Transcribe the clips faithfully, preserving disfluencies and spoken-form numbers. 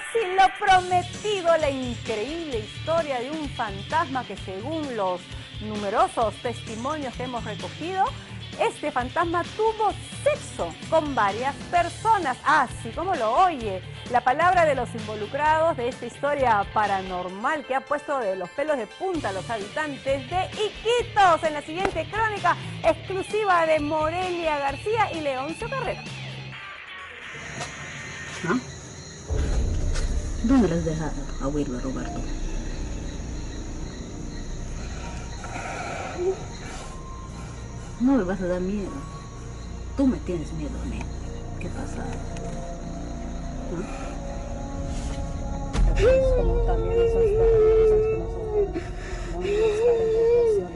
Sí, lo prometido, la increíble historia de un fantasma que, según los numerosos testimonios que hemos recogido, este fantasma tuvo sexo con varias personas, así como lo oye. La palabra de los involucrados de esta historia paranormal que ha puesto de los pelos de punta a los habitantes de Iquitos en la siguiente crónica exclusiva de Morelia García y Leoncio Carrera. ¿Ah? ¿Dónde les dejas a Wilber, Roberto? No me vas a dar miedo. Tú me tienes miedo a mí. ¿Qué pasa? ¿Ah? Como también esas cosas que nos ofenden. No estar en proporción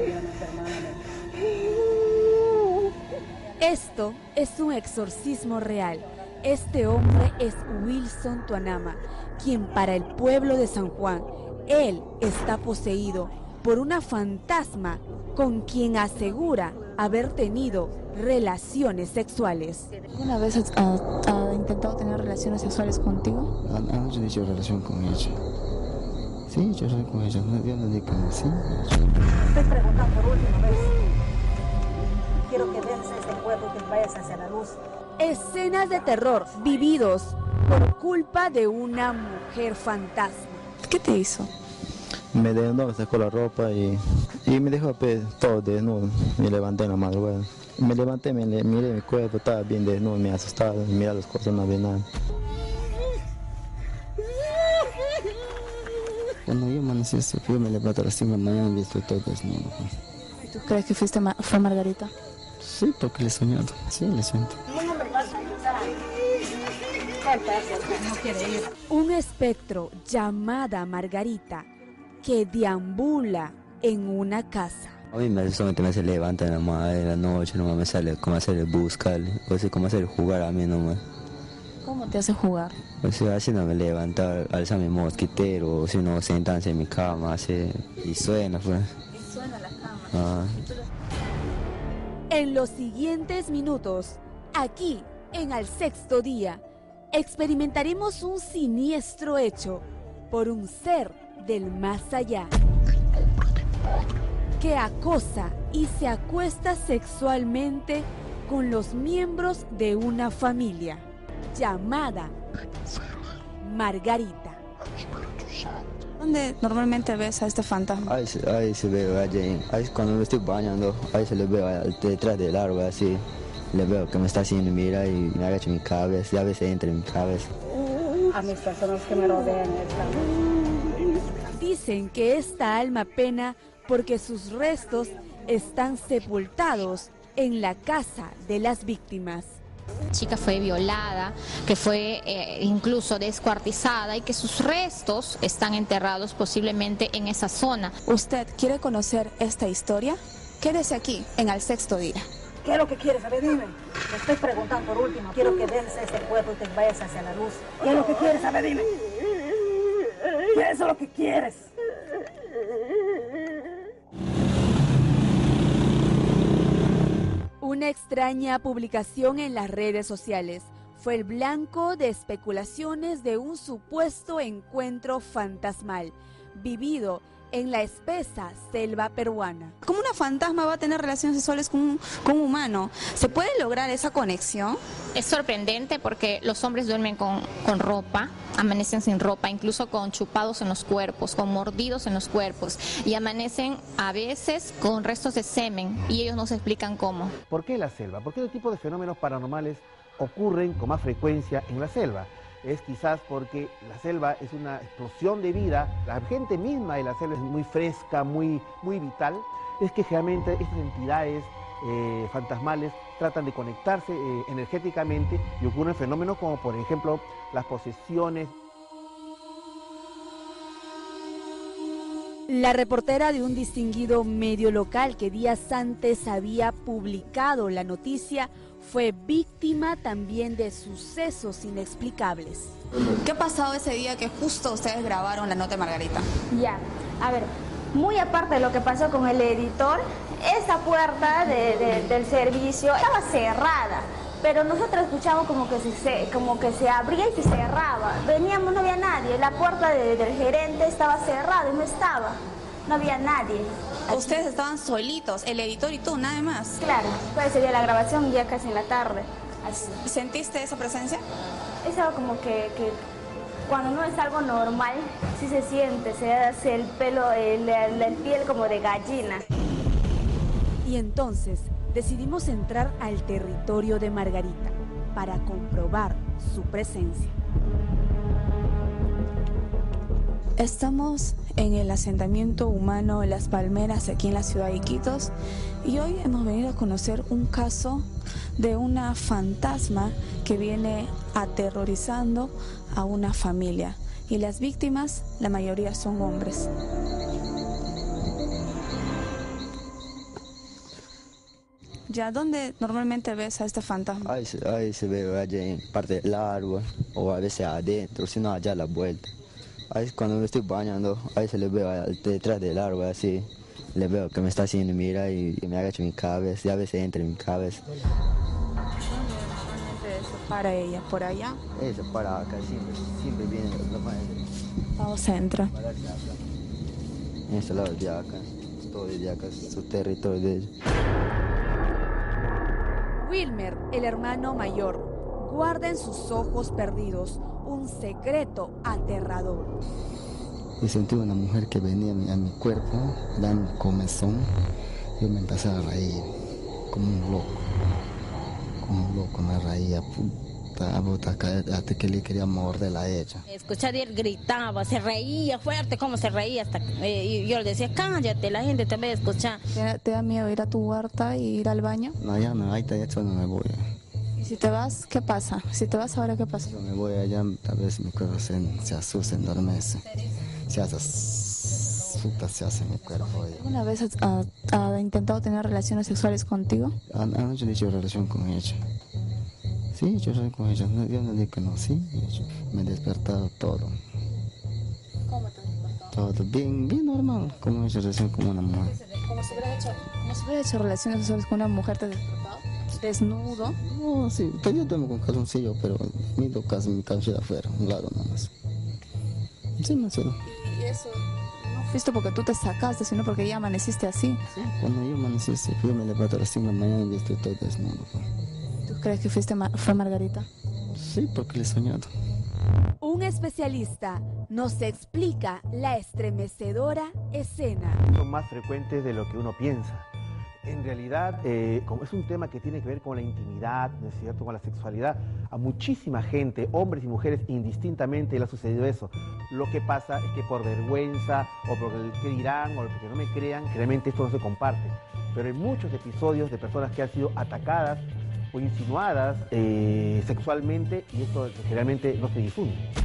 de Esto es un exorcismo real. Este hombre es Wilson Tuanama, quien para el pueblo de San Juan, él está poseído por una fantasma con quien asegura haber tenido relaciones sexuales. ¿Alguna vez has, has, has intentado tener relaciones sexuales contigo? Anoche he hecho relación con ella. Sí, yo soy con ella. Yo no digo que sí. Estoy preguntando por última vez. Quiero que dejes este cuerpo y que vayas hacia la luz. Escenas de terror vividos por culpa de una mujer fantasma. ¿Qué te hizo? Me desnudó, me sacó la ropa y, y me dejó pues, todo desnudo. Me levanté en la madrugada. Me levanté, me le, miré mi cuerpo, estaba bien desnudo, me asustaba. Miré las cosas, no había nada. Cuando yo amanecí, yo me levanté a las cinco de la mañana y estoy todo desnudo. ¿Tú crees que fuiste ma fue Margarita? Sí, porque le he soñado. Sí, le sueño. Un espectro llamada Margarita que deambula en una casa. A mí me, solamente me hace levantar en la, madre, en la noche, nomás me sale como hacer buscar, o sea, como hacer jugar a mí nomás. ¿Cómo te hace jugar? O sea, así no me levanta, alza mi mosquitero, o si no, sentarse en mi cama, así, y suena, pues. Y suena la cama. Ah. En los siguientes minutos, aquí en Al Sexto Día, experimentaremos un siniestro hecho por un ser del más allá que acosa y se acuesta sexualmente con los miembros de una familia llamada Margarita. ¿Dónde normalmente ves a este fantasma? Ahí, ahí se ve, ahí, ahí cuando me estoy bañando, ahí se le veo detrás del árbol, así, le veo que me está haciendo mirar y me agacho mi cabeza, y a veces entra en mi cabeza. a mis personas que me rodean. Dicen que esta alma pena porque sus restos están sepultados en la casa de las víctimas. La chica fue violada, que fue eh, incluso descuartizada y que sus restos están enterrados posiblemente en esa zona. ¿Usted quiere conocer esta historia? Quédese aquí en Al Sexto Día. ¿Qué es lo que quieres? A ver, dime. Te estoy preguntando por último. Quiero que dejes este cuerpo y te vayas hacia la luz. ¿Qué es lo que quieres? A ver, dime. ¿Qué es lo que quieres? Una extraña publicación en las redes sociales fue el blanco de especulaciones de un supuesto encuentro fantasmal vivido en la espesa selva peruana. ¿Cómo una fantasma va a tener relaciones sexuales con un, con un humano? ¿Se puede lograr esa conexión? Es sorprendente porque los hombres duermen con, con ropa, amanecen sin ropa, incluso con chupados en los cuerpos, con mordidos en los cuerpos, y amanecen a veces con restos de semen y ellos no se explican cómo. ¿Por qué la selva? ¿Por qué este tipo de fenómenos paranormales ocurren con más frecuencia en la selva? Es quizás porque la selva es una explosión de vida, la gente misma de la selva es muy fresca, muy, muy vital. Es que generalmente estas entidades eh, fantasmales tratan de conectarse eh, energéticamente y ocurren fenómenos como por ejemplo las posesiones. La reportera de un distinguido medio local que días antes había publicado la noticia fue víctima también de sucesos inexplicables. ¿Qué ha pasado ese día que justo ustedes grabaron la nota de Margarita? Ya, a ver, muy aparte de lo que pasó con el editor, esa puerta de, de, del servicio estaba cerrada. pero nosotros escuchamos como que se, se, como que se abría y se cerraba. Veníamos, no había nadie, la puerta de, del gerente estaba cerrada y no estaba, no había nadie. Ustedes estaban solitos, el editor y tú, nada más. Claro, pues sería la grabación ya casi en la tarde. Así. ¿Sentiste esa presencia? Es algo como que, que cuando no es algo normal, sí se siente, se hace el pelo, el, el, el piel como de gallina. Y entonces decidimos entrar al territorio de Margarita para comprobar su presencia. Estamos en el asentamiento humano Las Palmeras, aquí en la ciudad de Iquitos, y hoy hemos venido a conocer un caso de una fantasma que viene aterrorizando a una familia, y las víctimas, la mayoría son hombres. ¿Ya dónde normalmente ves a este fantasma? Ahí se, ahí se ve allá en parte del árbol, o a veces adentro, si no allá a la vuelta. Ahí cuando me estoy bañando, ahí se le veo detrás del árbol así, le veo que me está haciendo mira y, y me agacho mi cabeza, y a veces entra en mi cabeza. ¿Dónde normalmente se para ella? ¿Por allá? Ella para acá, siempre, siempre viene la madre. Vamos a entrar. En este lado de acá, todo de acá, su territorio de ella. Wilmer, el hermano mayor, guarda en sus ojos perdidos un secreto aterrador. Y sentí una mujer que venía a mi, a mi cuerpo, dando comezón. Yo me empecé a reír, como un loco. Como un loco me reía, puta, puta, hasta que le quería morderla a ella. Escuchar y él gritaba, se reía fuerte, como se reía, hasta eh, y yo le decía, cállate, la gente te ve a escuchar. ¿Te, ¿Te da miedo ir a tu huerta y ir al baño? No, ya no, ahí está, ya no me voy. ¿Y si te vas, qué pasa? Si te vas ahora, ¿qué pasa? Si me voy allá, tal vez mi cuerpo se, se asusta, endormece. Se hace, puta, se hace mi cuerpo. ¿Alguna vez has, ha, ha intentado tener relaciones sexuales contigo? Anoche he hecho relación con ella. Sí, yo soy con ella. Yo no digo que no, sí. Me he despertado todo. ¿Cómo te has despertado? Todo bien, bien normal. Como he hecho relación con una mujer. ¿Cómo se hubiera hecho, como si hubiera hecho relaciones sexuales con una mujer, te has despertado? ¿Desnudo? No, sí, yo duermo con calzoncillo, pero mi casa, mi calzoncillo afuera, un lado nomás. Sí, me suena. ¿Y eso no fuiste porque tú te sacaste, sino porque ya amaneciste así? Sí, cuando yo amanecí, yo me levanto a las cinco de la mañana y estoy todo desnudo. ¿Tú crees que fuiste ma fue Margarita? Sí, porque le he soñado. Un especialista nos explica la estremecedora escena. Son más frecuentes de lo que uno piensa. En realidad, eh, como es un tema que tiene que ver con la intimidad, ¿no es cierto?, con la sexualidad, a muchísima gente, hombres y mujeres, indistintamente le ha sucedido eso. Lo que pasa es que por vergüenza, o por el que dirán, o porque no me crean, realmente esto no se comparte. Pero hay muchos episodios de personas que han sido atacadas o insinuadas eh, sexualmente, y esto generalmente no se difunde.